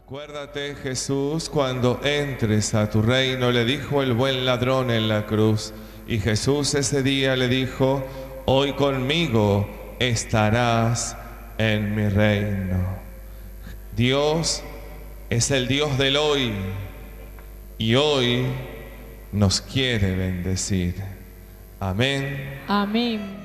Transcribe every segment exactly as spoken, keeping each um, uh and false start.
Acuérdate, Jesús, cuando entres a tu reino, le dijo el buen ladrón en la cruz. Y Jesús ese día le dijo: hoy conmigo estarás en mi reino. Dios es el Dios del hoy y hoy nos quiere bendecir. Amén. Amén.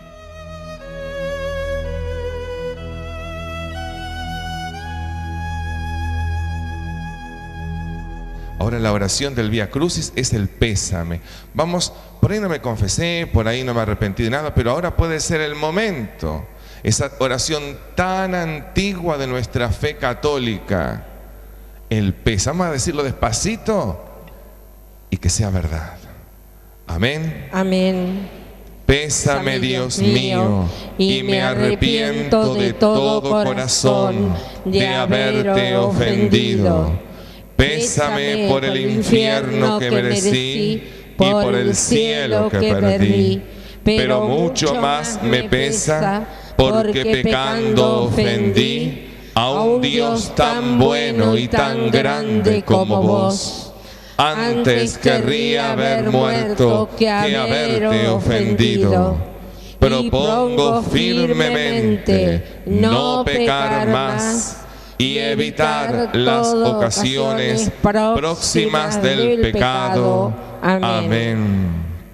Ahora la oración del Vía Crucis es el pésame. Vamos, por ahí no me confesé, por ahí no me arrepentí de nada, pero ahora puede ser el momento. Esa oración tan antigua de nuestra fe católica. El pésame, vamos a decirlo despacito y que sea verdad. Amén. Amén. Pésame, Dios mío, y me arrepiento de todo corazón de haberte ofendido. Pésame por el infierno que merecí y por el cielo que perdí. Pero mucho más me pesa porque pecando ofendí a un Dios tan bueno y tan grande como vos. Antes querría haber muerto que haberte ofendido. Propongo firmemente no pecar más y evitar las ocasiones próximas del pecado. Amén.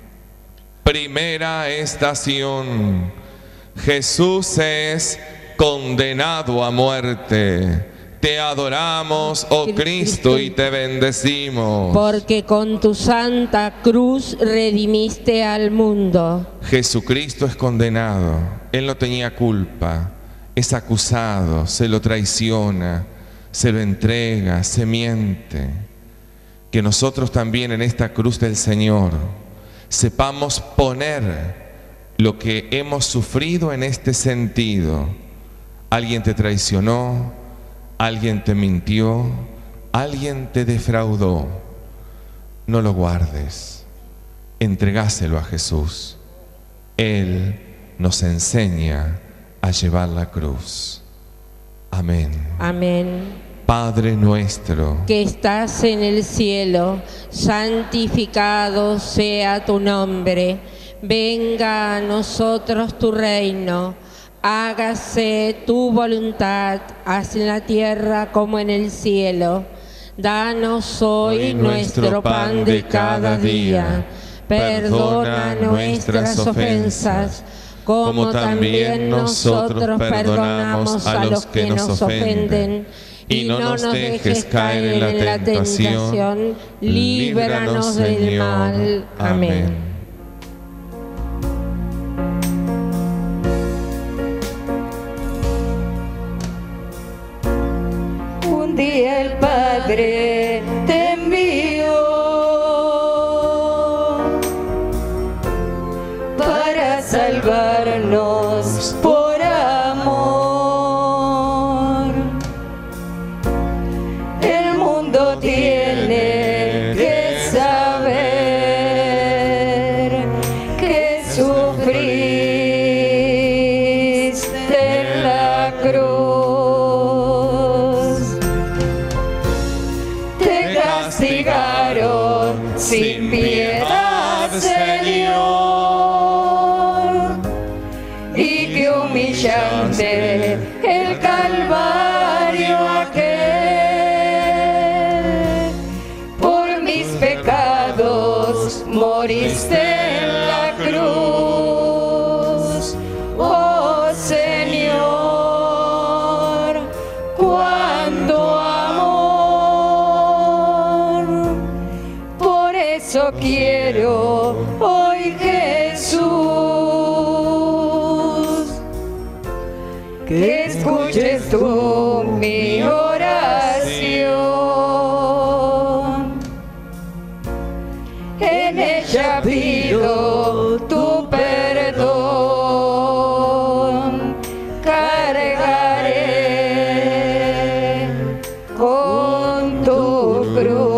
Primera estación. Jesús es condenado a muerte. Te adoramos, oh Cristo, y te bendecimos. Porque con tu santa cruz redimiste al mundo. Jesucristo es condenado. Él no tenía culpa. Es acusado, se lo traiciona, se lo entrega, se miente. Que nosotros también en esta cruz del Señor sepamos poner lo que hemos sufrido en este sentido. Alguien te traicionó, alguien te mintió, alguien te defraudó. No lo guardes, entregáselo a Jesús. Él nos enseña a llevar la cruz. Amén. Amén. Padre nuestro, que estás en el cielo, santificado sea tu nombre. Venga a nosotros tu reino. Hágase tu voluntad, así en la tierra como en el cielo. Danos hoy, hoy nuestro pan de cada día. Perdona nuestras ofensas, como también nosotros perdonamos a los que nos ofenden. Y no nos dejes caer en la tentación, líbranos del mal. Amén. Un día el Padre te envió para salvarnos por amor. El mundo tiene que saber que sufriste en la cruz. Te castigaron sin piedad, Señor, y que humillante el Calvario aquel. Por mis pecados moriste en la cruz, oh Señor, cuánto amor. Por eso quiero hoy, Jesús, que escuches tú mi oración. En ella pido tu perdón. Cargaré con tu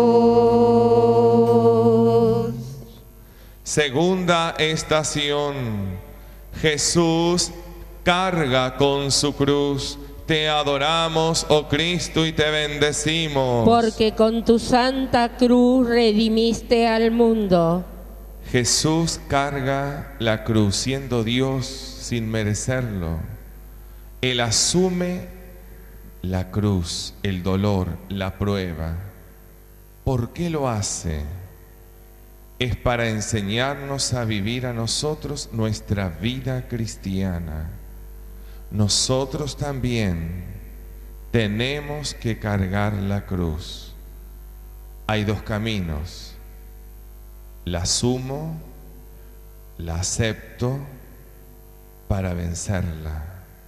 cruz. segunda estación. Jesús carga con su cruz te adoramos, oh Cristo, y te bendecimos. Porque con tu santa cruz redimiste al mundo. Jesús carga la cruz siendo Dios sin merecerlo. Él asume la cruz, el dolor, la prueba. ¿Por qué lo hace? Es para enseñarnos a vivir a nosotros nuestra vida cristiana. Nosotros también tenemos que cargar la cruz. Hay dos caminos. La asumo, la acepto para vencerla,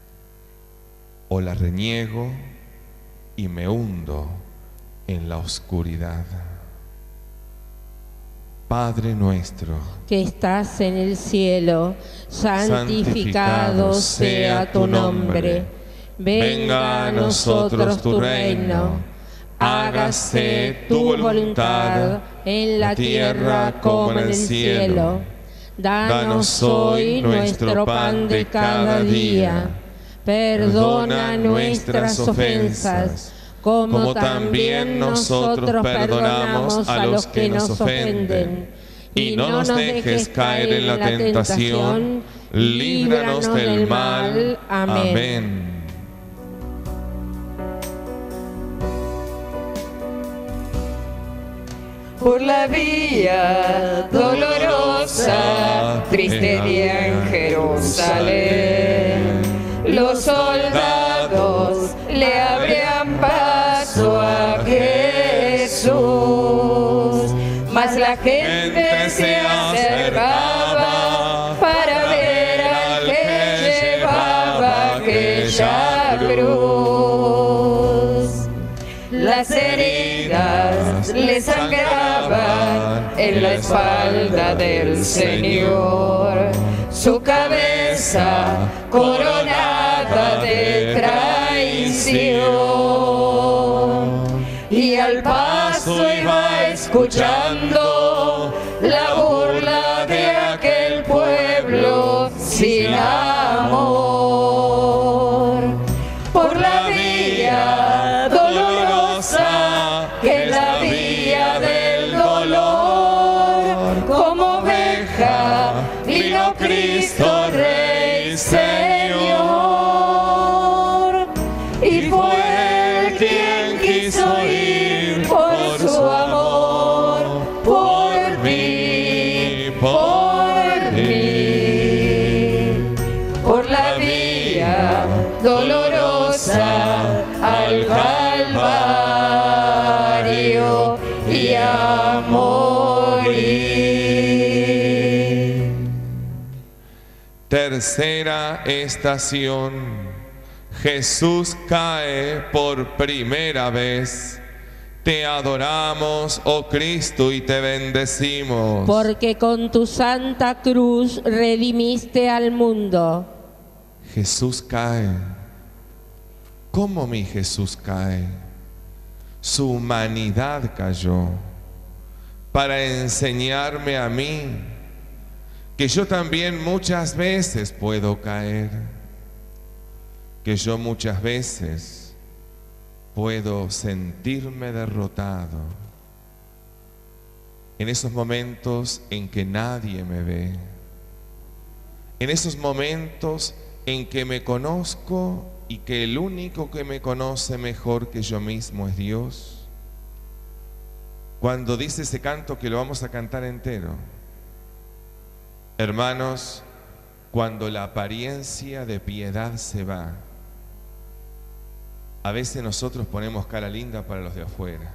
o la reniego y me hundo en la oscuridad. Padre nuestro, que estás en el cielo, santificado sea tu nombre. Venga a nosotros tu reino. Hágase tu voluntad en la tierra como en el cielo. Danos hoy nuestro pan de cada día. Perdona nuestras ofensas, como también nosotros perdonamos a los que nos ofenden. Y no nos dejes caer en la tentación, líbranos del mal. Amén. Por la vía dolorosa, triste día en Jerusalén, los soldados le abrían paso a Jesús, mas la gente se acercaba para ver al que llevaba aquella cruz. Las heridas le sangraban en la espalda del Señor, su cabeza coronada de traición, y al paso iba escuchando la burla de aquel pueblo sin amor. Por la vía dolorosa, que es la vía del dolor, como oveja vino Cristo Rey Señor, y fue Él quien quiso ir por su amor, por mí, por mí. Por la vía dolorosa al Calvario y a morir. Tercera estación. Jesús cae por primera vez. Te adoramos, oh Cristo, y te bendecimos. Porque con tu santa cruz redimiste al mundo. Jesús cae. ¿Cómo mi Jesús cae? Su humanidad cayó para enseñarme a mí que yo también muchas veces puedo caer, que yo muchas veces puedo sentirme derrotado en esos momentos en que nadie me ve, en esos momentos en que me conozco y que el único que me conoce mejor que yo mismo es Dios. Cuando dice ese canto que lo vamos a cantar entero, hermanos, cuando la apariencia de piedad se va, a veces nosotros ponemos cara linda para los de afuera.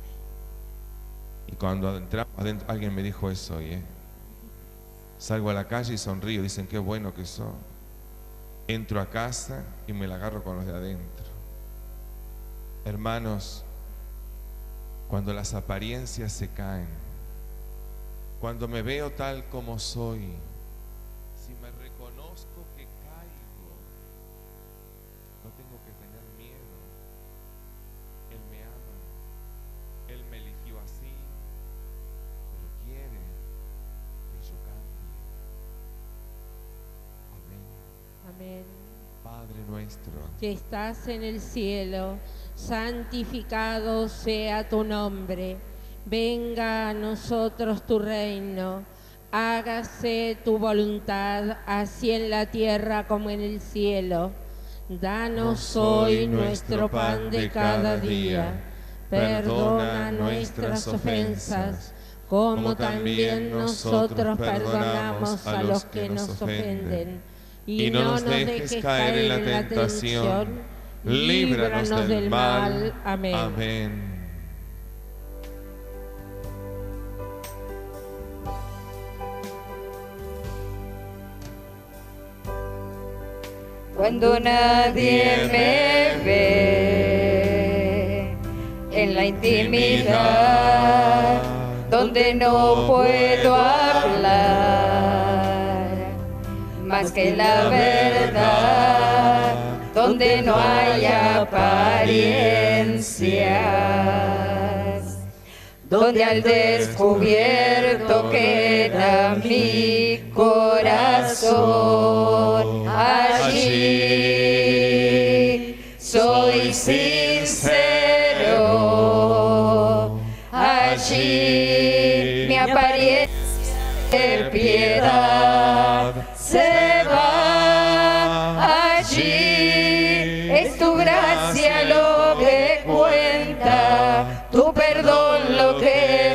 Y cuando entramos adentro, alguien me dijo eso hoy, ¿eh? Salgo a la calle y sonrío, dicen qué bueno que soy. Entro a casa y me la agarro con los de adentro. Hermanos, cuando las apariencias se caen, cuando me veo tal como soy, si me reconozco que caigo, no tengo que tener miedo. Él me ama, Él me eligió así, pero quiere que yo cambie. Amén. Amén. Padre nuestro, nuestro, que estás en el cielo, santificado sea tu nombre. Venga a nosotros tu reino. Hágase tu voluntad, así en la tierra como en el cielo. Danos hoy nuestro pan de cada día. Perdona nuestras ofensas, como también nosotros perdonamos a los que nos ofenden. Y no nos dejes caer en la tentación, líbranos del mal. Amén. Amén. Cuando nadie me ve en la intimidad, donde no puedo hablar más que la verdad, donde no hay apariencias, donde al descubierto queda mi corazón. Allí soy sincero, allí mi apariencia de piedad se va, allí es tu gracia lo que cuenta, tu perdón lo que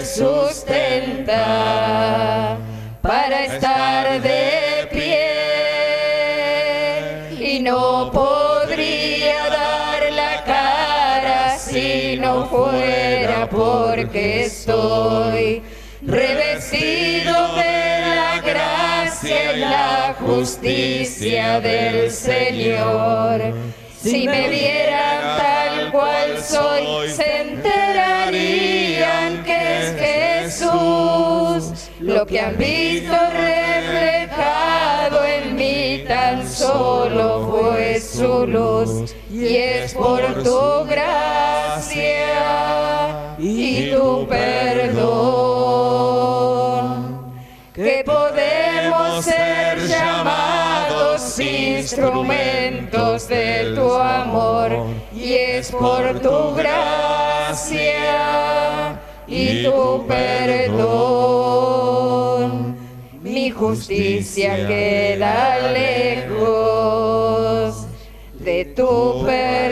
sustenta, para estar de pie. Y no podría dar la cara si no fuera porque estoy revestido de la gracia y la justicia del Señor. Si me vieran tal cual soy, se enterarían que es Jesús. Lo que han visto reflejado en mí tan solo fue su luz. Y es por tu gracia y tu perdón que podemos ser llamados instrumentos de tu amor. Y es por tu gracia y tu perdón mi justicia queda lejos de tu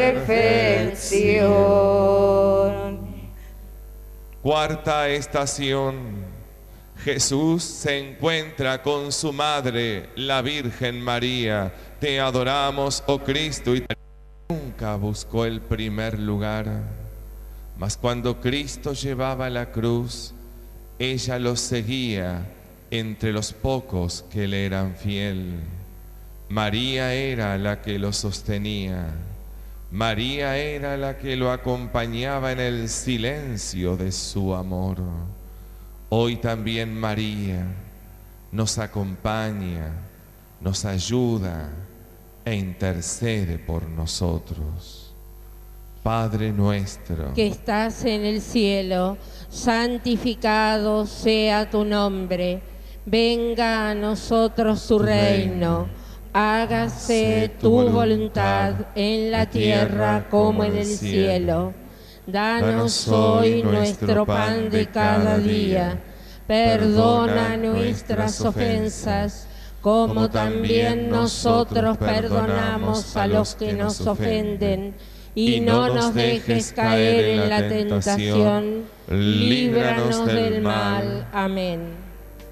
perfección. Cuarta estación. Jesús se encuentra con su madre, la Virgen María. Te adoramos, oh Cristo, y nunca buscó el primer lugar. Mas cuando Cristo llevaba la cruz, ella lo seguía entre los pocos que le eran fiel. María era la que lo sostenía. María era la que lo acompañaba en el silencio de su amor. Hoy también María nos acompaña, nos ayuda e intercede por nosotros. Padre nuestro, que estás en el cielo, santificado sea tu nombre. Venga a nosotros tu reino. Hágase tu voluntad en la tierra como en el cielo. Danos hoy nuestro pan de cada día. Perdona nuestras ofensas, como también nosotros perdonamos a los que nos ofenden. Y no nos dejes caer en la tentación, líbranos del mal. Amén.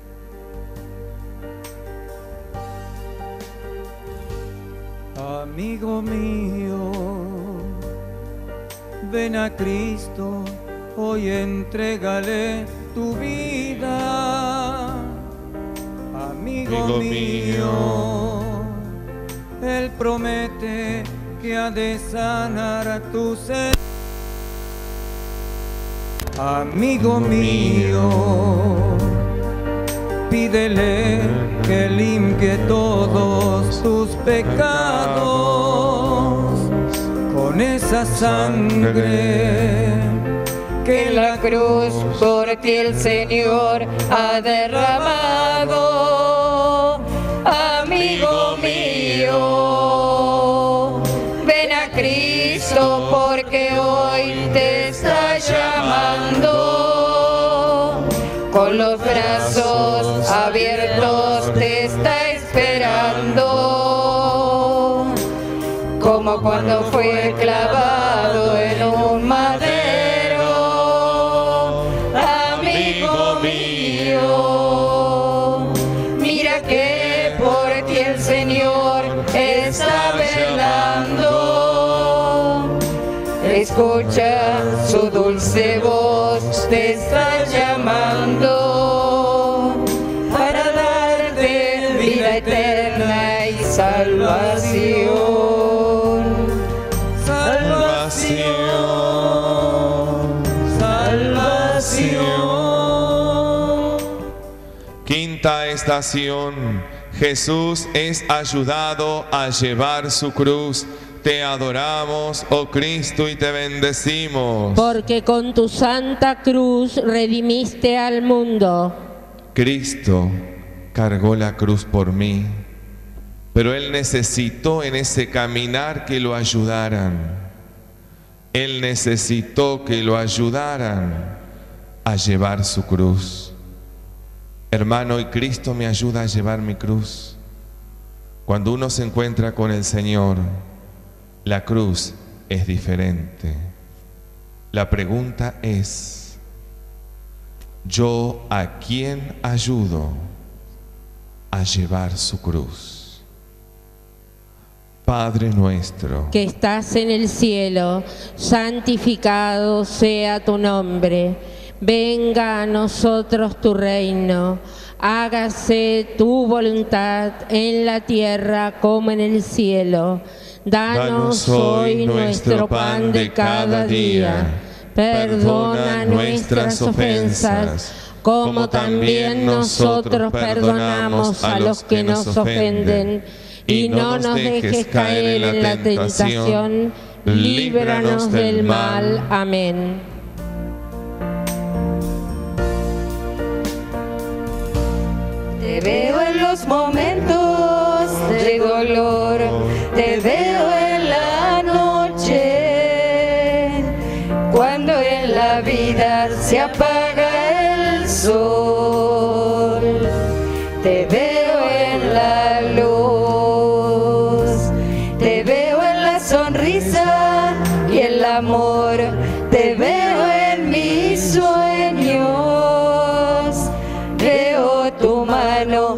Amigo mío, ven a Cristo, hoy entrégale tu vida. Amigo, Amigo mío, Él promete que ha de sanar tu sed. Amigo mío, pídele que limpie todos tus pecados con esa sangre que en la cruz por ti el Señor ha derramado. Amigo mío, con los brazos abiertos te está esperando, como cuando fue clavado en un madero, amigo mío. Mira que por ti el Señor está velando. Escucha su dulce voz, te está llamando para darte vida eterna y salvación. Salvación, salvación. Quinta estación. Jesús es ayudado a llevar su cruz. Te adoramos, oh Cristo, y te bendecimos. Porque con tu santa cruz redimiste al mundo. Cristo cargó la cruz por mí, pero Él necesitó en ese caminar que lo ayudaran. Él necesitó que lo ayudaran a llevar su cruz. Hermano, y Cristo me ayuda a llevar mi cruz. Cuando uno se encuentra con el Señor, la cruz es diferente. La pregunta es, ¿yo a quién ayudo a llevar su cruz? Padre nuestro, que estás en el cielo, santificado sea tu nombre. Venga a nosotros tu reino. Hágase tu voluntad en la tierra como en el cielo. Danos hoy nuestro pan de cada día. Perdona nuestras ofensas, como también nosotros perdonamos a los que nos ofenden. Y no nos dejes caer en la tentación, líbranos del mal. Amén. Te veo en los momentos de dolor, te veo en la noche, cuando en la vida se apaga el sol. Te veo en la luz, te veo en la sonrisa y el amor, te veo en mis sueños, veo tu mano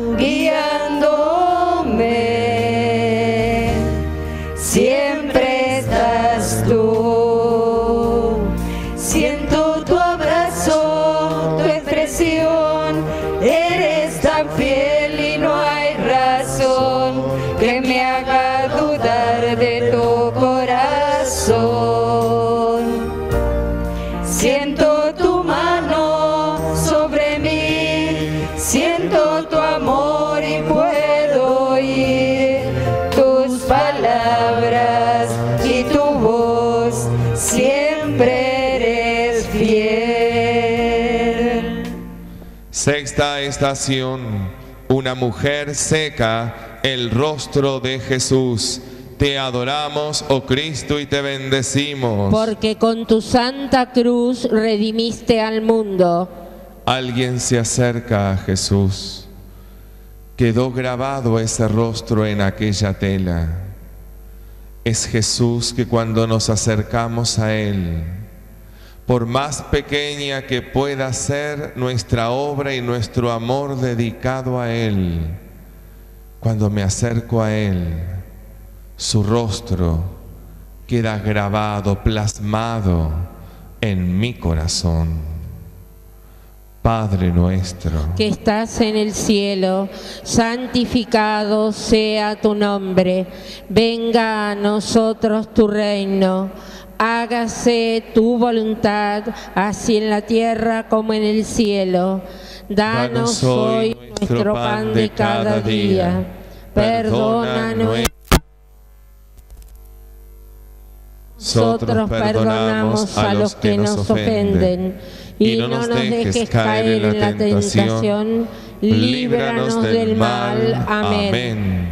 guiándome, siempre estás tú. Siento tu abrazo, tu expresión, eres tan fiel y no hay razón que me haga dudar de tu corazón. Siento tu mano sobre mí, siento tu amor y puedo oír tus palabras y tu voz, siempre eres fiel. sexta estación. Una mujer seca el rostro de Jesús. Te adoramos, oh Cristo, y te bendecimos. Porque con tu santa cruz redimiste al mundo. Alguien se acerca a Jesús. Quedó grabado ese rostro en aquella tela. Es Jesús que cuando nos acercamos a Él, por más pequeña que pueda ser nuestra obra y nuestro amor dedicado a Él, cuando me acerco a Él, su rostro queda grabado, plasmado en mi corazón. Padre nuestro, que estás en el cielo, santificado sea tu nombre. Venga a nosotros tu reino. Hágase tu voluntad, así en la tierra como en el cielo. Danos hoy nuestro pan de cada día. Perdona nuestras Nosotros perdonamos a los que nos ofenden. Y no nos dejes caer en la tentación, líbranos del mal. Amén.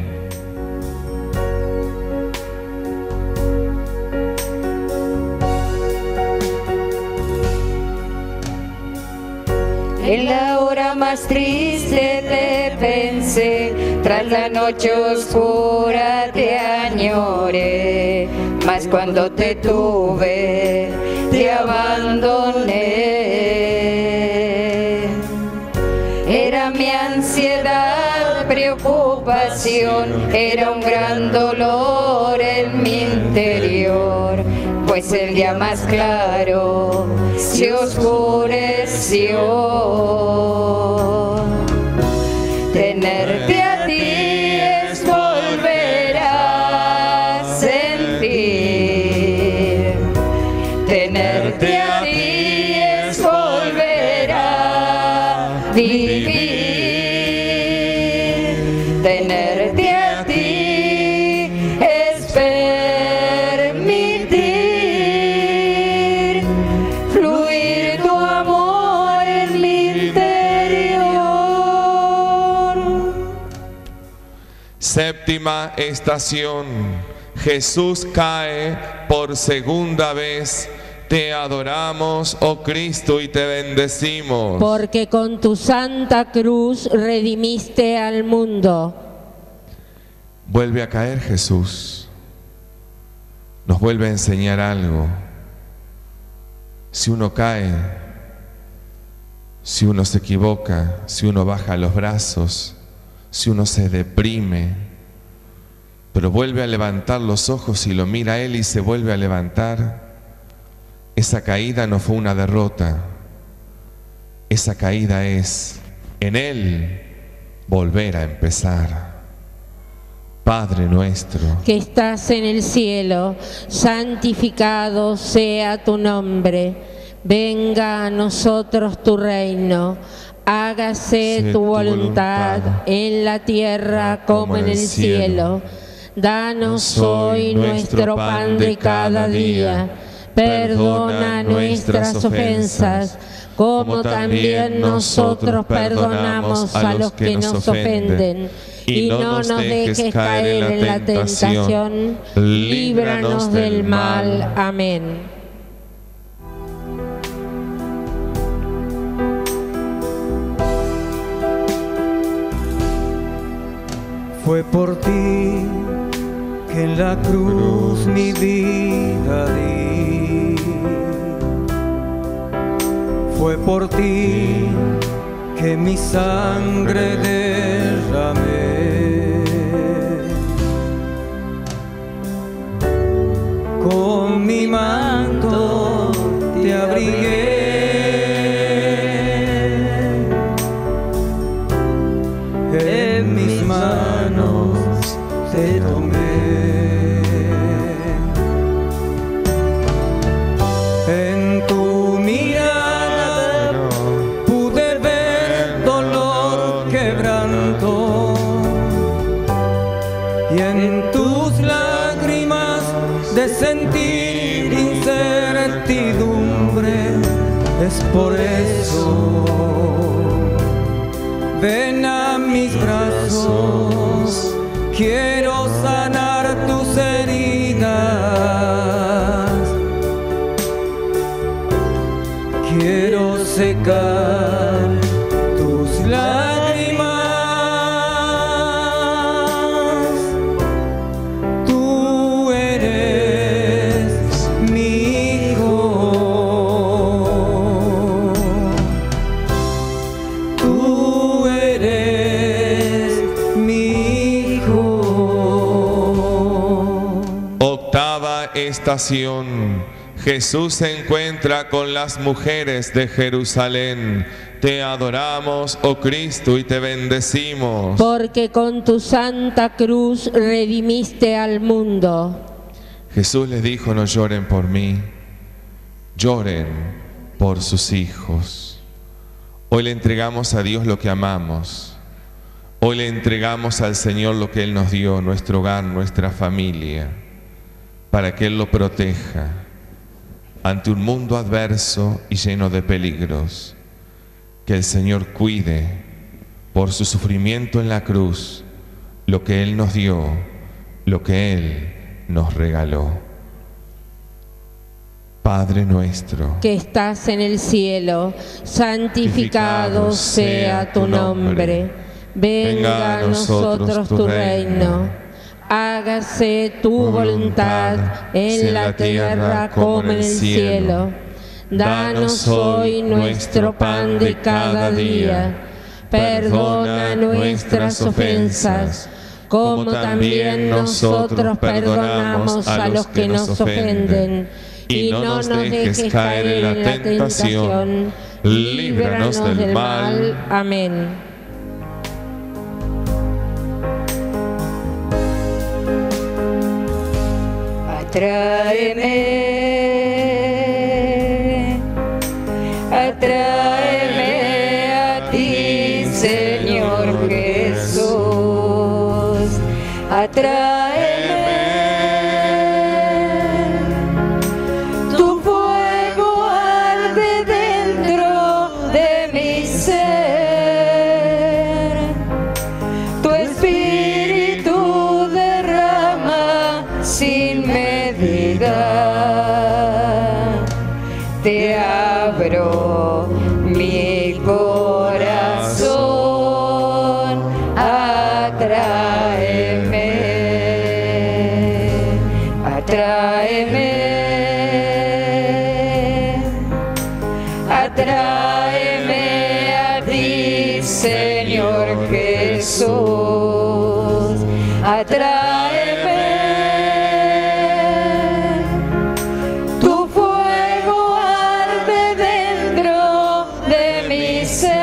En la hora día más triste te pensé, tras la noche oscura te añoré, mas cuando te tuve te abandoné. Era mi ansiedad, preocupación, era un gran dolor en mi interior, pues el día más claro se oscureció. Tenerte a ti es volver a sentir, tenerte a ti es volver a vivir, tenerte a ti es permitir fluir tu amor en mi interior. Séptima estación. Jesús cae por segunda vez. Te adoramos, oh Cristo, y te bendecimos. Porque con tu santa cruz redimiste al mundo. Vuelve a caer Jesús. Nos vuelve a enseñar algo. Si uno cae, si uno se equivoca, si uno baja los brazos, si uno se deprime, pero vuelve a levantar los ojos y lo mira a Él y se vuelve a levantar, esa caída no fue una derrota. Esa caída es, en Él, volver a empezar. Padre nuestro, que estás en el cielo, santificado sea tu nombre. Venga a nosotros tu reino. Hágase Sé tu voluntad en la tierra como en el cielo. Danos hoy nuestro pan de cada día. Perdona nuestras ofensas, como también nosotros perdonamos a los que nos ofenden. Y no nos dejes caer en la tentación, líbranos del mal. Amén. Fue por ti que en la cruz mi vida di. Fue por ti que mi sangre derramé. Con mi manto te abrigué. En mis manos te tomé. En tu mirada pude ver dolor, quebranto, y en tus lágrimas de sentir incertidumbre. Es por eso, ven a mis brazos, quiero sanar tus heridas. Quiero secar tus lágrimas. Tú eres mi hijo. Tú eres mi hijo. octava estación. Jesús se encuentra con las mujeres de Jerusalén. Te adoramos, oh Cristo, y te bendecimos. Porque con tu santa cruz redimiste al mundo. Jesús les dijo: no lloren por mí, lloren por sus hijos. Hoy le entregamos a Dios lo que amamos. Hoy le entregamos al Señor lo que Él nos dio, nuestro hogar, nuestra familia, para que Él lo proteja ante un mundo adverso y lleno de peligros. Que el Señor cuide por su sufrimiento en la cruz lo que Él nos dio, lo que Él nos regaló. Padre nuestro, que estás en el cielo, santificado sea tu nombre. Venga a nosotros tu reino. Hágase tu voluntad en la tierra como en el cielo. Danos hoy nuestro pan de cada día. Perdona nuestras ofensas, como también nosotros perdonamos a los que nos ofenden. Y no nos dejes caer en la tentación, líbranos del mal. Amén. Atráeme, atráeme a ti, Señor Jesús. Atráeme, tu fuego arde dentro de mi ser, tu espíritu derrama sin medida. Te abro mi corazón, atráeme, atráeme, atráeme a ti, Señor Jesús. Atráeme, tu fuego arde dentro de mi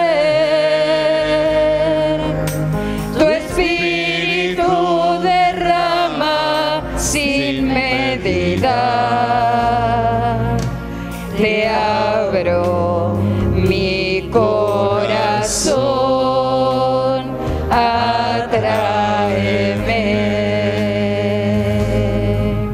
ser, tu espíritu derrama sin medida. Te abro mi corazón, atráeme.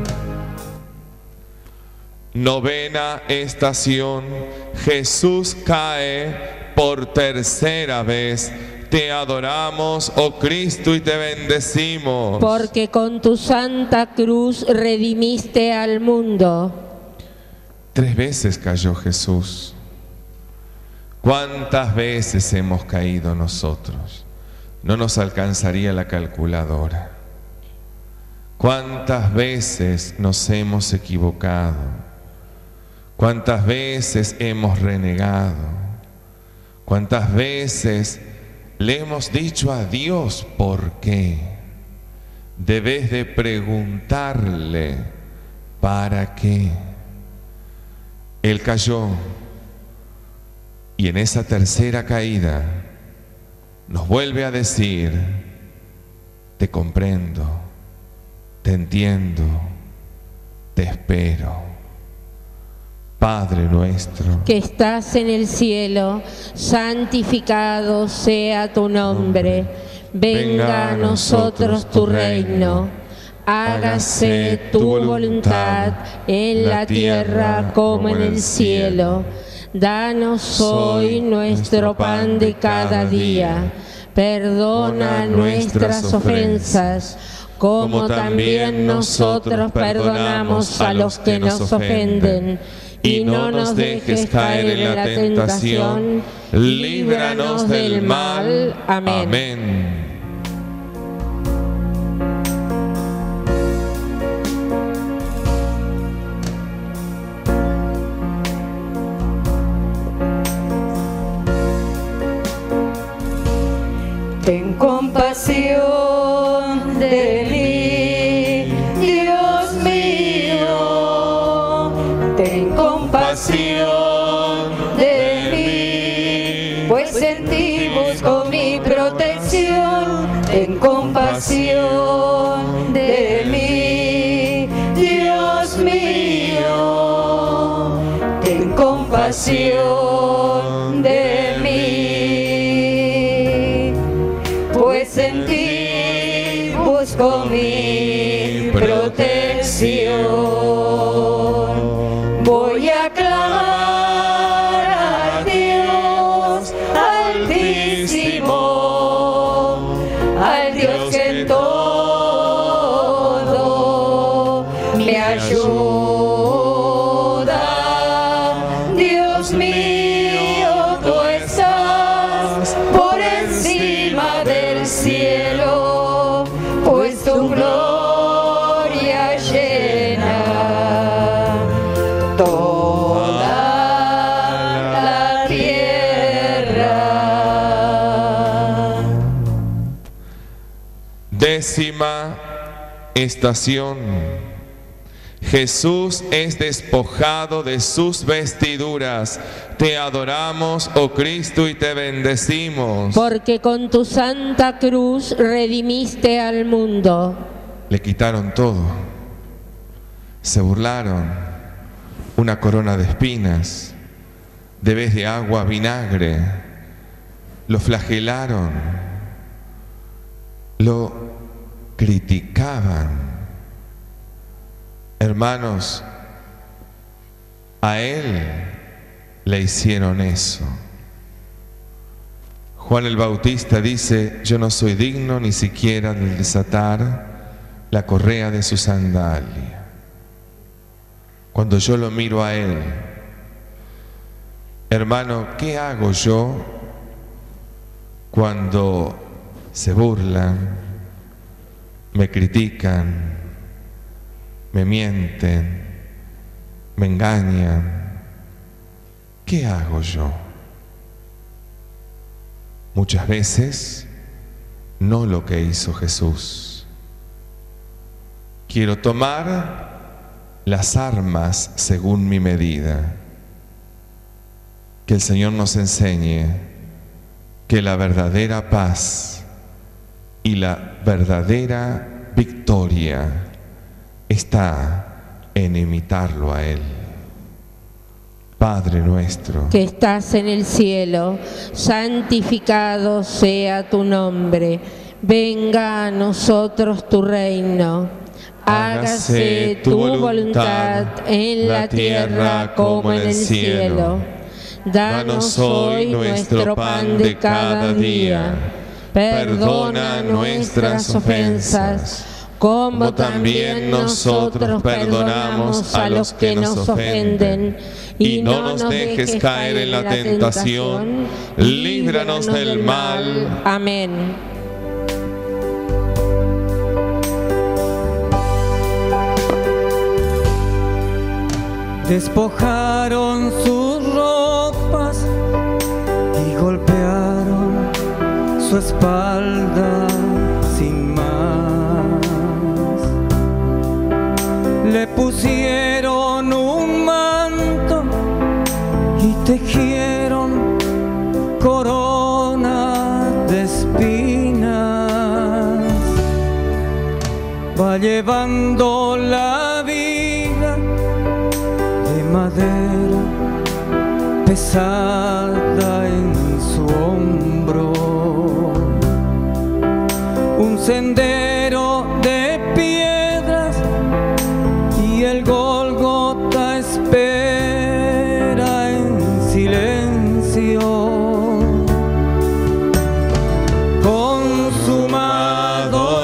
Novena estación. Jesús cae por tercera vez. Te adoramos, oh Cristo, y te bendecimos. Porque con tu santa cruz redimiste al mundo. Tres veces cayó Jesús. ¿Cuántas veces hemos caído nosotros? No nos alcanzaría la calculadora. ¿Cuántas veces nos hemos equivocado? ¿Cuántas veces hemos renegado? ¿Cuántas veces le hemos dicho a Dios por qué? Debes de preguntarle para qué. Él cayó y en esa tercera caída nos vuelve a decir: te comprendo, te entiendo, te espero. Padre nuestro, que estás en el cielo, santificado sea tu nombre. Venga a nosotros tu reino. Hágase tu voluntad en la tierra como en el cielo. Danos hoy nuestro pan de cada día. Perdona nuestras ofensas, como también nosotros perdonamos a los que nos ofenden. Y no nos dejes caer en la tentación, líbranos del mal. Amén. Amén. Ten compasión de mí, Dios mío. Ten compasión de mí, pues en ti busco mi protección. Ten compasión de mí, Dios mío. Ten compasión de mí, pues en ti busco mi protección. Voy a clamar a Dios altísimo, al Dios que en todo me ayuda. Décima estación. Jesús es despojado de sus vestiduras. Te adoramos, oh Cristo, y te bendecimos. Porque con tu santa cruz redimiste al mundo. Le quitaron todo. Se burlaron. Una corona de espinas, de vez de agua, vinagre. Lo flagelaron. Lo criticaban. Hermanos, a Él le hicieron eso. Juan el Bautista dice: yo no soy digno ni siquiera de desatar la correa de su sandalia. Cuando yo lo miro a Él, hermano, ¿qué hago yo cuando se burlan, me critican, me mienten, me engañan? ¿Qué hago yo? Muchas veces no lo que hizo Jesús. Quiero tomar las armas según mi medida. Que el Señor nos enseñe que la verdadera paz y la verdadera victoria está en imitarlo a Él. Padre nuestro, que estás en el cielo, santificado sea tu nombre. Venga a nosotros tu reino. Hágase tu voluntad en la tierra como en el cielo. Danos hoy nuestro pan de cada día. Perdona nuestras ofensas, como también nosotros perdonamos a los que nos ofenden. Y no nos dejes caer en la tentación, líbranos del mal. Amén. Despojaron sus ropas y golpearon su espalda sin más. Le pusieron un manto y tejieron corona de espinas. Va llevando la vida de madera pesada en su hombro, un sendero de piedras y el Gólgota espera en silencio. Consumado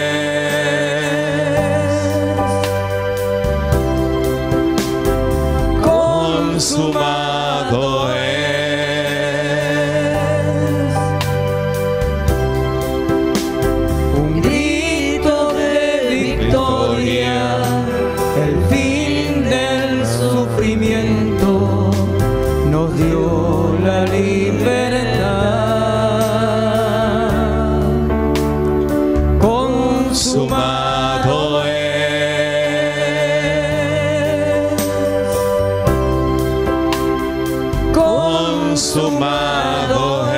consumado es. Un grito de victoria, el fin del sufrimiento nos dio la libertad. Consumado es. Consumado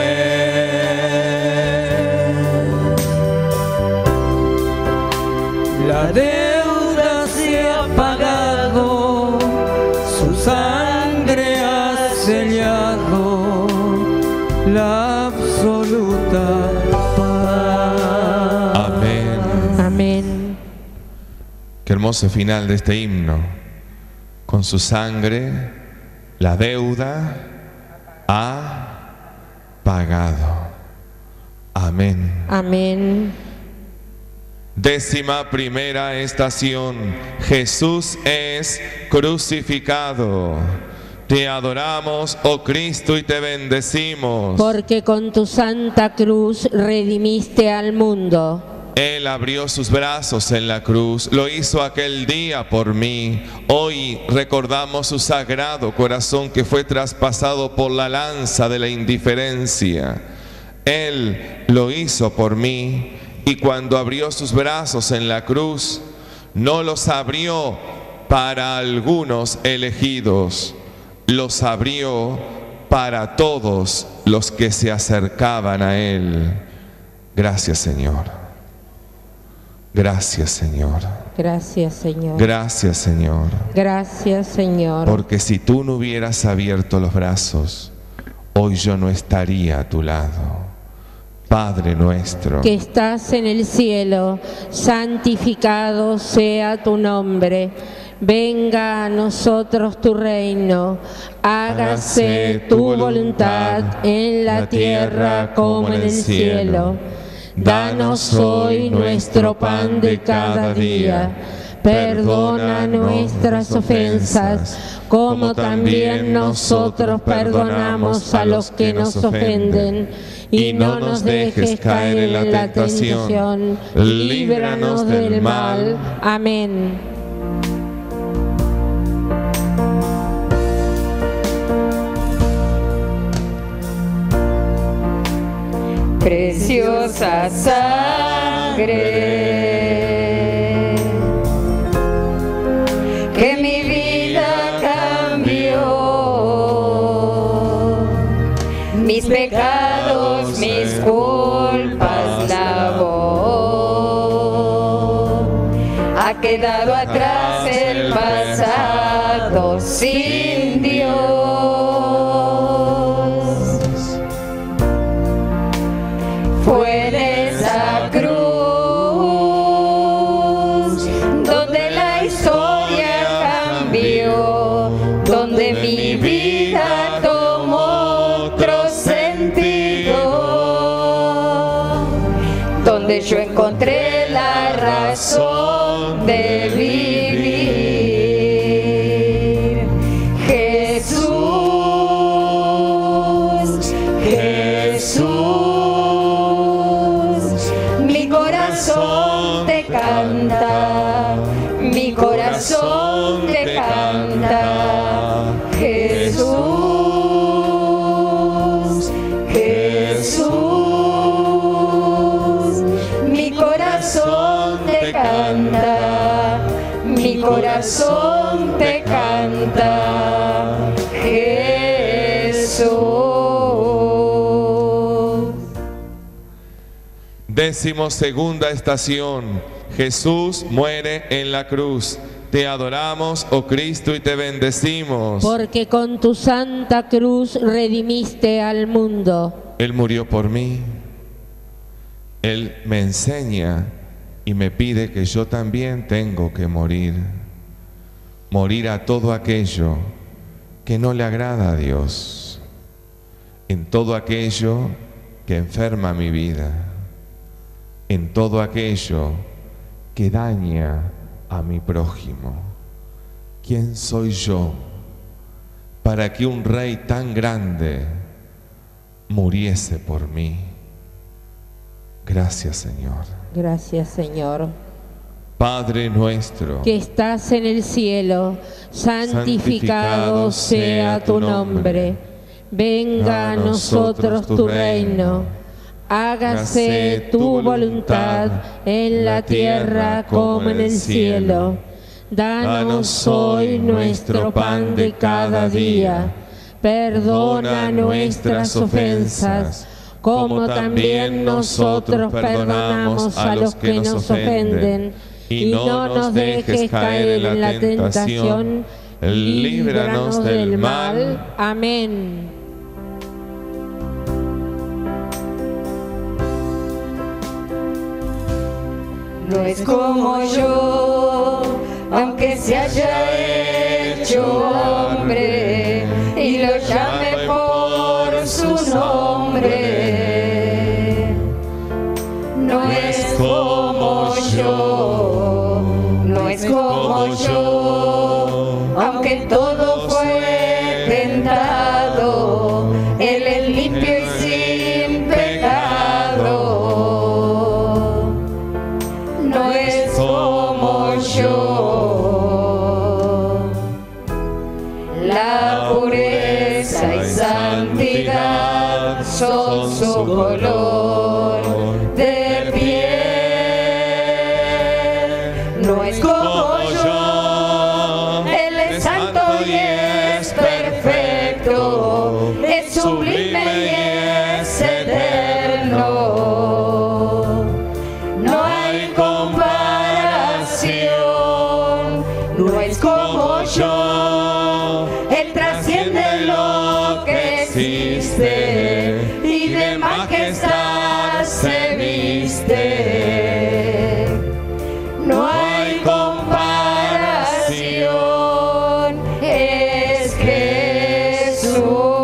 es. La deuda se ha pagado, su sangre ha sellado la absoluta paz. Amén. Amén. Qué hermoso final de este himno. Con su sangre la deuda ha pagado. Amén. Amén. Décima primera estación. Jesús es crucificado. Te adoramos, oh Cristo, y te bendecimos. Porque con tu santa cruz redimiste al mundo. Él abrió sus brazos en la cruz, lo hizo aquel día por mí. Hoy recordamos su sagrado corazón que fue traspasado por la lanza de la indiferencia. Él lo hizo por mí Y cuando abrió sus brazos en la cruz, no los abrió para algunos elegidos, los abrió para todos los que se acercaban a Él. Gracias, Señor. Gracias, Señor. Gracias, Señor. Gracias, Señor. Gracias, Señor. Porque si tú no hubieras abierto los brazos, hoy yo no estaría a tu lado. Padre nuestro, que estás en el cielo, santificado sea tu nombre. Venga a nosotros tu reino. Hágase tu voluntad en la tierra como en el cielo. Danos hoy nuestro pan de cada día. Perdona nuestras ofensas, como también nosotros perdonamos a los que nos ofenden. Y no nos dejes caer en la tentación, líbranos del mal. Amén. Preciosa sangre que mi vida cambió, mis pecados, mis culpas lavó. Ha quedado atrás el pasado sin Dios. Fue en esa cruz donde la historia cambió, donde mi vida tomó otro sentido, donde yo encontré la razón de vivir. Jesús, Jesús, te canta, mi corazón te canta. Jesús, Jesús, mi corazón te canta, mi corazón te canta. Jesús. Décimo segunda estación. Jesús muere en la cruz. Te adoramos, oh Cristo, y te bendecimos. Porque con tu santa cruz redimiste al mundo. Él murió por mí. Él me enseña y me pide que yo también tengo que morir. Morir a todo aquello que no le agrada a Dios. En todo aquello que enferma mi vida. En todo aquello que daña a mi prójimo. ¿Quién soy yo para que un rey tan grande muriese por mí? Gracias, Señor. Gracias, Señor. Padre nuestro, que estás en el cielo, santificado sea tu nombre. Venga a nosotros tu reino. Hágase tu voluntad en la tierra como en el cielo. Danos hoy nuestro pan de cada día. Perdona nuestras ofensas, como también nosotros perdonamos a los que nos ofenden. Y no nos dejes caer en la tentación, líbranos del mal. Amén. No es como yo, aunque se haya hecho hombre y lo llame por su nombre. No es como yo, no es como yo, aunque todo fue tentado, Él es limpio y sin pecado. No es como yo, la pureza y santidad son su color de piel. existe y de majestad se viste. No hay comparación, es Jesús.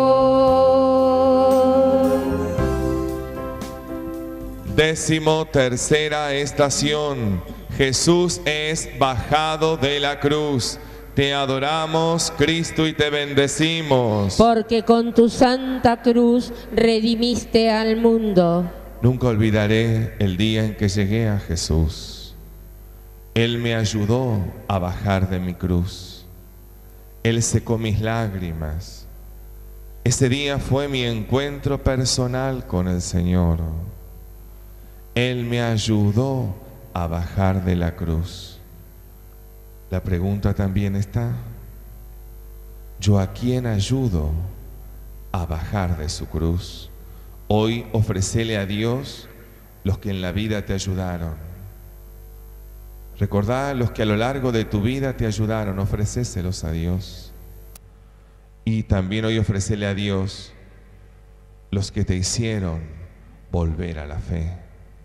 Décimo tercera estación. Jesús es bajado de la cruz. Te adoramos, Cristo, y te bendecimos. Porque con tu santa cruz redimiste al mundo. Nunca olvidaré el día en que llegué a Jesús. Él me ayudó a bajar de mi cruz. Él secó mis lágrimas. Ese día fue mi encuentro personal con el Señor. Él me ayudó a bajar de la cruz. La pregunta también está: ¿yo a quién ayudo a bajar de su cruz? Hoy ofrecele a Dios los que en la vida te ayudaron. Recordá a los que a lo largo de tu vida te ayudaron, ofrecéselos a Dios. Y también hoy ofrecele a Dios los que te hicieron volver a la fe.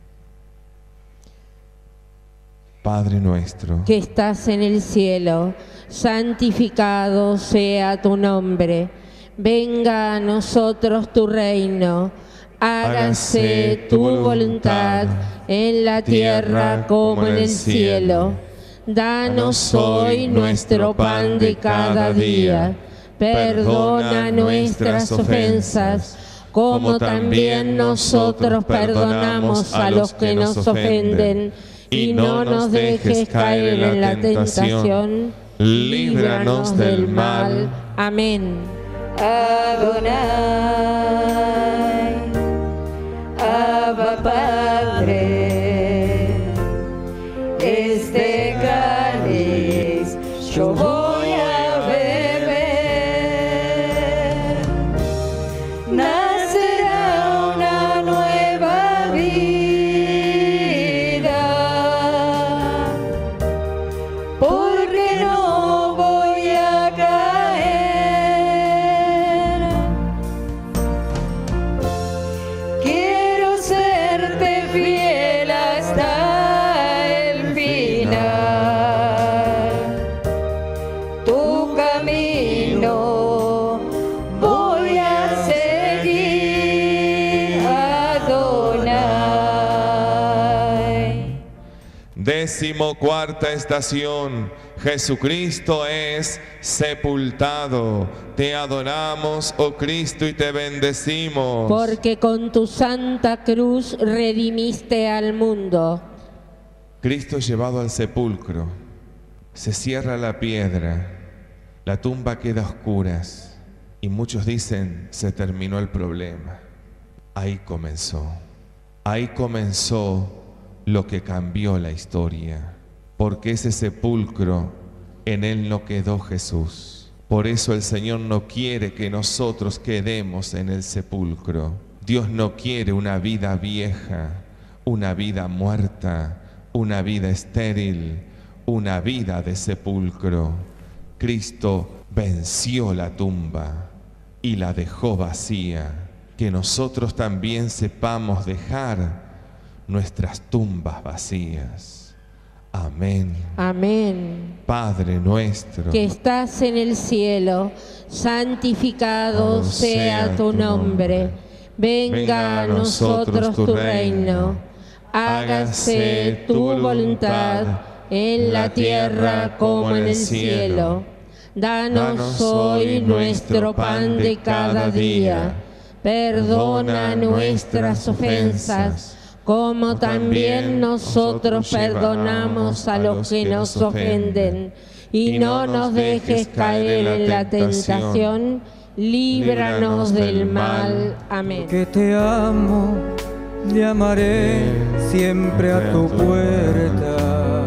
Padre nuestro, que estás en el cielo, santificado sea tu nombre. Venga a nosotros tu reino. Hágase tu voluntad en la tierra como en el cielo. Danos hoy nuestro pan de cada día. Perdona nuestras ofensas, como también nosotros perdonamos a los que nos ofenden. Y no nos dejes caer en la tentación, líbranos del mal. Amén. Adonai, Abba Padre, este cáliz yo voy a beber. Nacerá una nueva vida, porque no voy a caer. Quiero serte fiel hasta el final. Tu camino voy a seguir, Adonai. décimo cuarta estación. Jesucristo es sepultado. Te adoramos, oh Cristo, y te bendecimos. Porque con tu santa cruz redimiste al mundo. Cristo es llevado al sepulcro. Se cierra la piedra. La tumba queda a oscuras. Y muchos dicen, se terminó el problema. Ahí comenzó. Ahí comenzó lo que cambió la historia. Porque ese sepulcro, en él no quedó Jesús. Por eso el Señor no quiere que nosotros quedemos en el sepulcro. Dios no quiere una vida vieja, una vida muerta, una vida estéril, una vida de sepulcro. Cristo venció la tumba y la dejó vacía. Que nosotros también sepamos dejar nuestras tumbas vacías. Amén. Amén. Padre nuestro, que estás en el cielo, santificado sea tu nombre. Venga a nosotros tu reino. Hágase tu voluntad en la tierra como en el cielo. Danos hoy nuestro pan de cada día. Perdona nuestras ofensas, como también nosotros perdonamos a los que nos ofenden. Y no nos dejes caer en la tentación, líbranos del mal. Amén. Que te amo, llamaré siempre a tu puerta.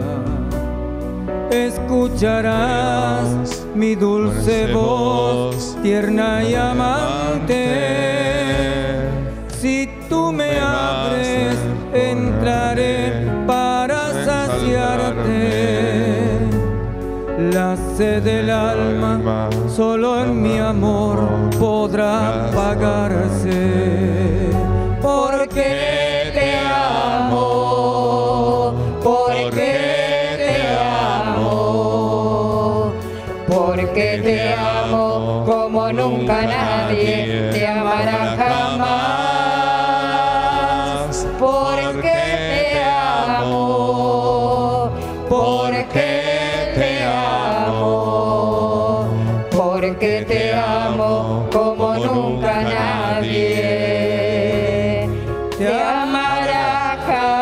Escucharás mi dulce voz, tierna y amante. Si tú me abres, entraré para saciarte. La sed del alma, solo en mi amor podrán pagarse. Porque te amo, porque te amo, porque te amo como nunca nadie te amará jamás. Porque te amo, porque te amo, porque te amo como nunca nadie te amará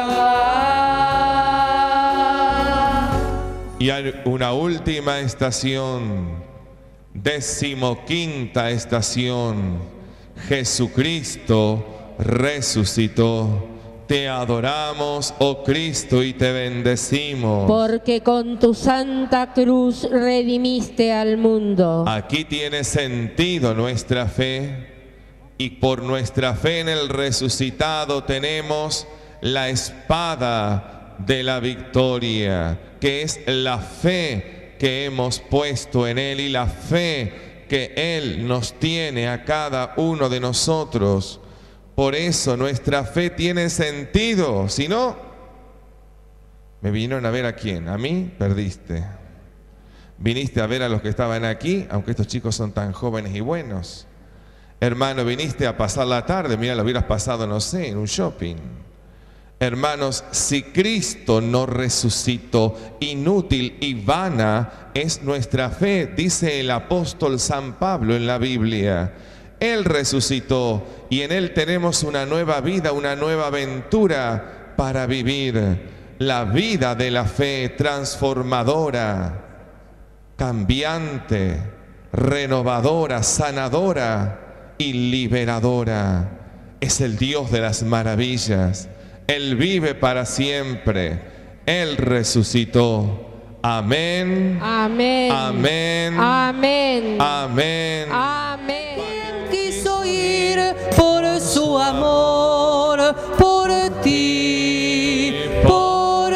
jamás. Y hay una última estación, decimoquinta estación. Jesucristo resucitó. Te adoramos, oh Cristo, y te bendecimos. Porque con tu santa cruz redimiste al mundo. Aquí tiene sentido nuestra fe, y por nuestra fe en el resucitado tenemos la espada de la victoria, que es la fe que hemos puesto en Él y la fe que Él nos tiene a cada uno de nosotros. Por eso nuestra fe tiene sentido. Si no, me vinieron a ver a quién. A mí, perdiste. Viniste a ver a los que estaban aquí, aunque estos chicos son tan jóvenes y buenos. Hermano, viniste a pasar la tarde, mira, lo hubieras pasado, no sé, en un shopping. Hermanos, si Cristo no resucitó, inútil y vana es nuestra fe, dice el apóstol San Pablo en la Biblia. Él resucitó y en Él tenemos una nueva vida, una nueva aventura para vivir. La vida de la fe transformadora, cambiante, renovadora, sanadora y liberadora. Es el Dios de las maravillas. Él vive para siempre. Él resucitó. Amén. Amén. Amén. Amén. Amén. Amén. Quiso ir por su amor, por ti, por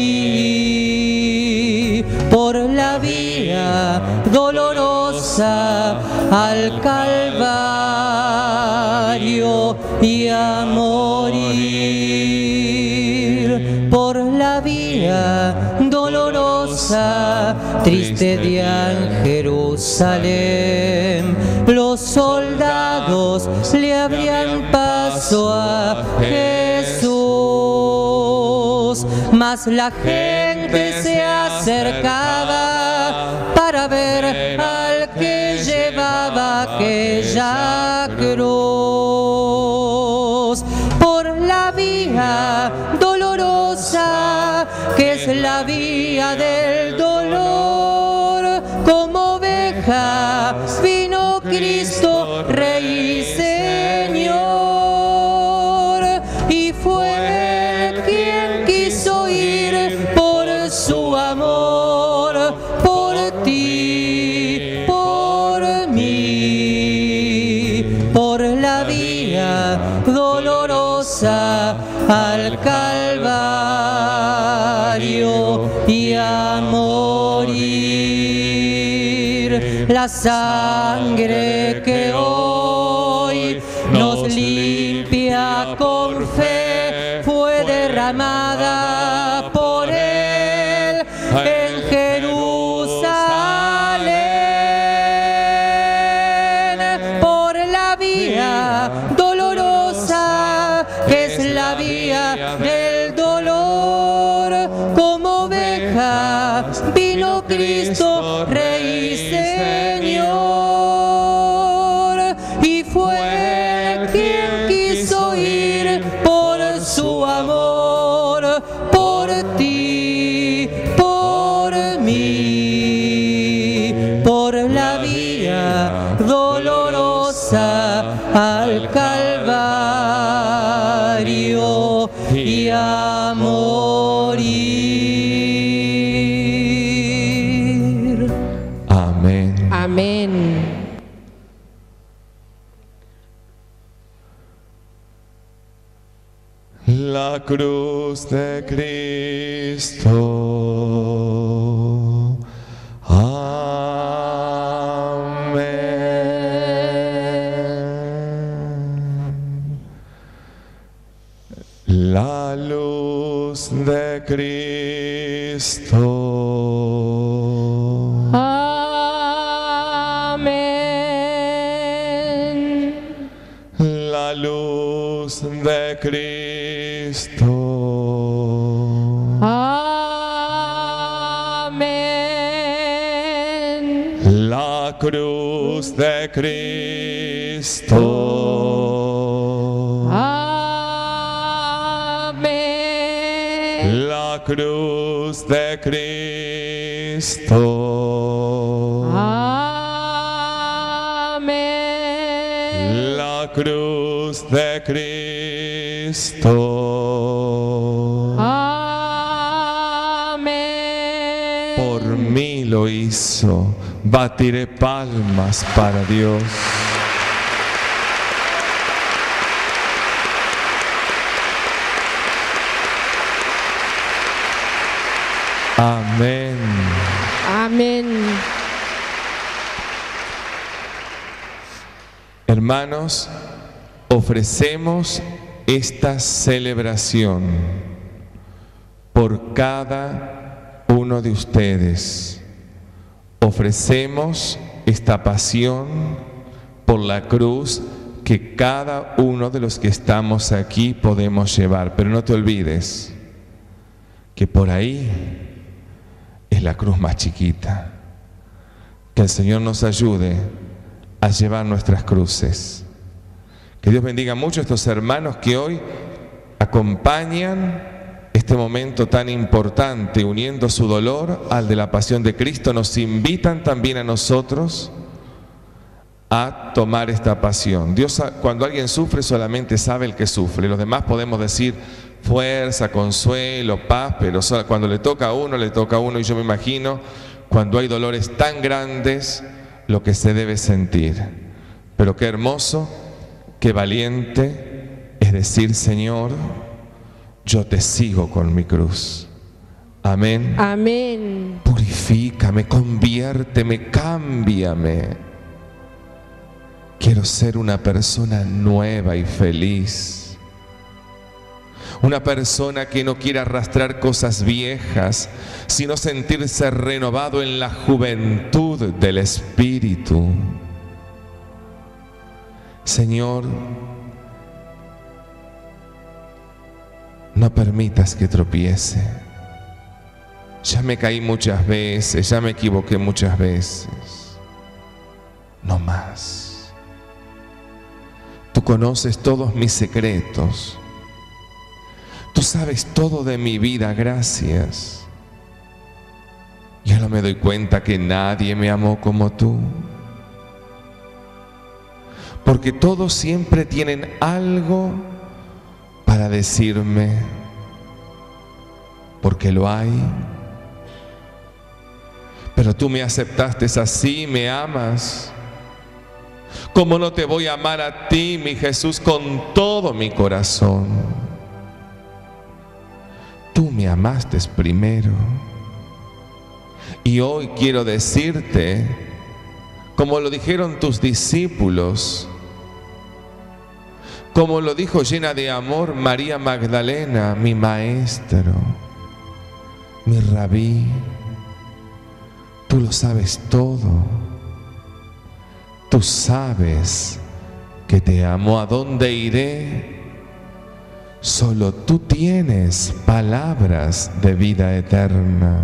mí, por la vía dolorosa al Calvario y a morir, por la vía dolorosa, triste de Jerusalén. Los soldados le abrían paso a Jesús, mas la gente se acercaba para ver al que llevaba aquella cruz. Por la vía dolorosa, que es la vía del dolor, como oveja vino Cristo, Rey y Señor, y fue quien quiso ir por su amor, por ti, por mí, por la vía dolorosa al Calvario y a morir. La sangre que hoy nos limpia con fe fue derramada por Él en Jerusalén, por la vía dolorosa, que es la vía del dolor, como oveja vino Cristo, Rey y Señor, y fue quien quiso ir por su amor, por ti, por mí, por la vía dolorosa al Calvario y a morir. Amén. Amén. La cruz de Cristo. Amén. La luz de Cristo. Amén. La luz de Cristo. Amén. La cruz de Cristo. Amén. La cruz de Cristo. Amén. La cruz de Cristo. Amén. Por mí lo hizo. Batiré palmas para Dios. Amén. Amén. Hermanos, ofrecemos esta celebración por cada uno de ustedes. Ofrecemos esta pasión por la cruz que cada uno de los que estamos aquí podemos llevar. Pero no te olvides que por ahí es la cruz más chiquita. Que el Señor nos ayude a llevar nuestras cruces. Que Dios bendiga mucho a estos hermanos que hoy acompañan este momento tan importante, uniendo su dolor al de la pasión de Cristo. Nos invitan también a nosotros a tomar esta pasión. Dios, cuando alguien sufre, solamente sabe el que sufre. Los demás podemos decir fuerza, consuelo, paz, pero cuando le toca a uno, le toca a uno. Y yo me imagino, cuando hay dolores tan grandes, lo que se debe sentir. Pero qué hermoso, qué valiente es decir: Señor, yo te sigo con mi cruz. Amén. Amén. Purifícame, conviérteme, cámbiame. Quiero ser una persona nueva y feliz. Una persona que no quiera arrastrar cosas viejas, sino sentirse renovado en la juventud del Espíritu. Señor, no permitas que tropiece. Ya me caí muchas veces, ya me equivoqué muchas veces. No más. Tú conoces todos mis secretos. Tú sabes todo de mi vida, gracias. Yo no me doy cuenta que nadie me amó como tú. Porque todos siempre tienen algo para decirme, porque lo hay. Pero tú me aceptaste así, me amas. ¿Cómo no te voy a amar a ti, mi Jesús, con todo mi corazón? Tú me amaste primero. Y hoy quiero decirte, como lo dijeron tus discípulos, como lo dijo llena de amor María Magdalena, mi maestro, mi rabí, tú lo sabes todo. Tú sabes que te amo. ¿A dónde iré? Solo tú tienes palabras de vida eterna.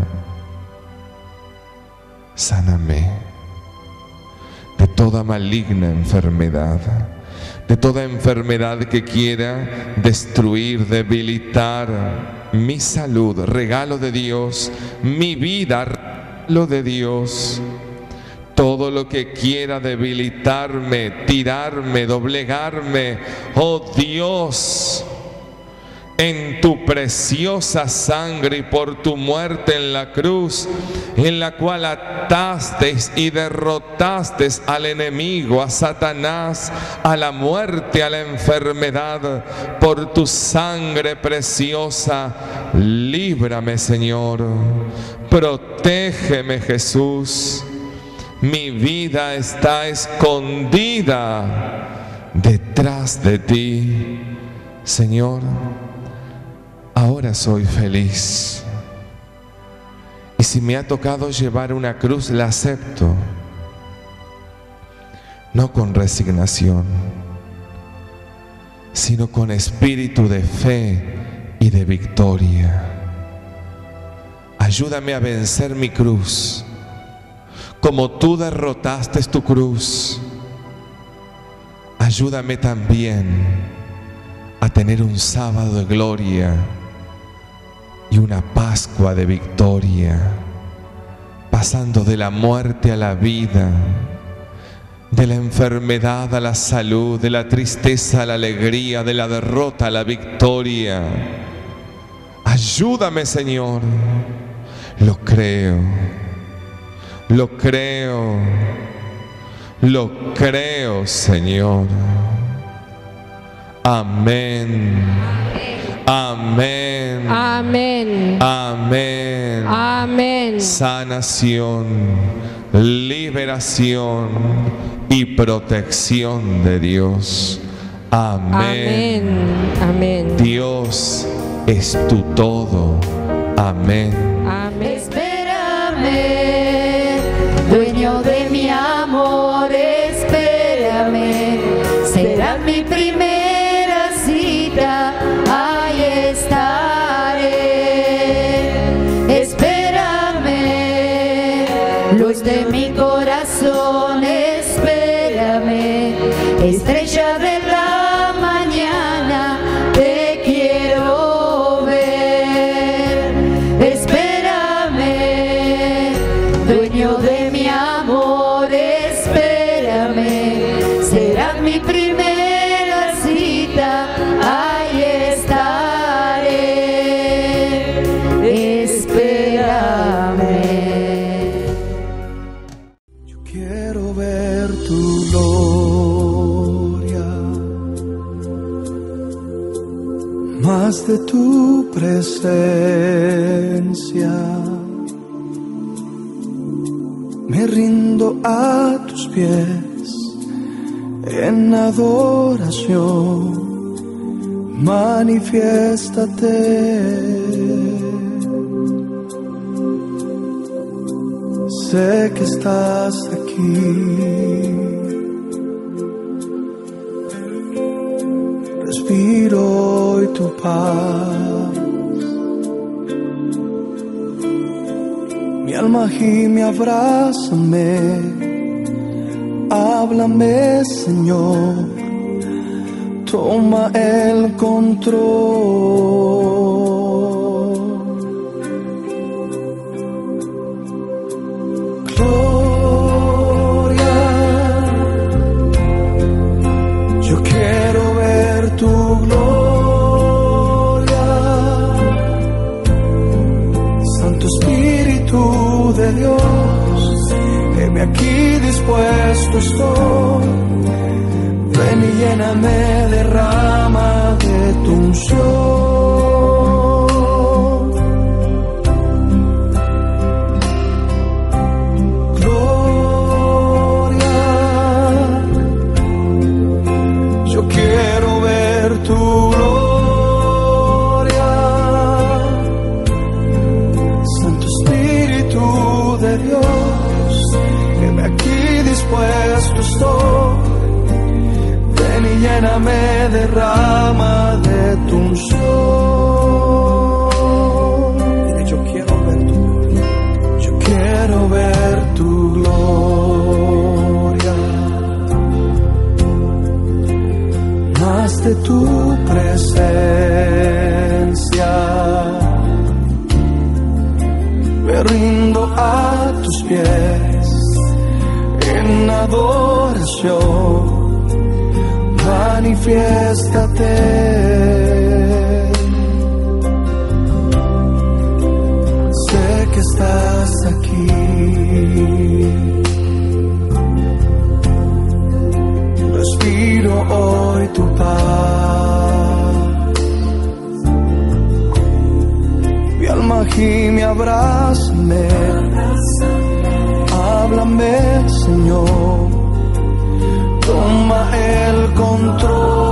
Sáname de toda maligna enfermedad, de toda enfermedad que quiera destruir, debilitar mi salud, regalo de Dios, mi vida, regalo de Dios. Todo lo que quiera debilitarme, tirarme, doblegarme, oh Dios, en tu preciosa sangre y por tu muerte en la cruz, en la cual atasteis y derrotasteis al enemigo, a Satanás, a la muerte, a la enfermedad, por tu sangre preciosa, líbrame, Señor, protégeme, Jesús. Mi vida está escondida detrás de ti. Señor, ahora soy feliz. Y si me ha tocado llevar una cruz, la acepto, no con resignación, sino con espíritu de fe y de victoria. Ayúdame a vencer mi cruz, como tú derrotaste tu cruz. Ayúdame también a tener un sábado de gloria y una Pascua de victoria, pasando de la muerte a la vida, de la enfermedad a la salud, de la tristeza a la alegría, de la derrota a la victoria. Ayúdame, Señor. Lo creo, lo creo, lo creo, Señor. Amén. Amén. Amén. Amén. Amén. Sanación, liberación y protección de Dios. Amén. Amén. Amén. Dios es tu todo. Amén. Amén. Espérame, dueño de mi amor, espérame. Será mi primera cita, ahí estaré. Espérame, luz de mi corazón, espérame. Estrella de la mañana, te quiero ver. Espérame, dueño de mi amor, espérame. Será mi primera cita, ahí estaré. Espérame. Yo quiero ver tu gloria, más de tu presencia. Me rindo a tus pies en adoración, manifiéstate. Sé que estás aquí, respiro hoy tu paz. Mi alma gime, abrázame, háblame, Señor, toma el control. Gloria, yo quiero ver tu gloria. Santo Espíritu de Dios, heme aquí, dispuesto estoy. Ven y lléname, derrama de tu unción. Gloria, yo quiero ver tu gloria. Santo Espíritu de Dios, heme aquí, dispuesto estoy. Ven y lléname, derrama de tu unción. Dile, yo quiero ver tu gloria. Yo quiero ver tu gloria. Más de tu presencia. Me rindo a tus pies en adoración. Manifiéstate. Sé que estás aquí. Respiro hoy tu paz. Mi alma gime, abrázame, háblame, Señor, toma el control.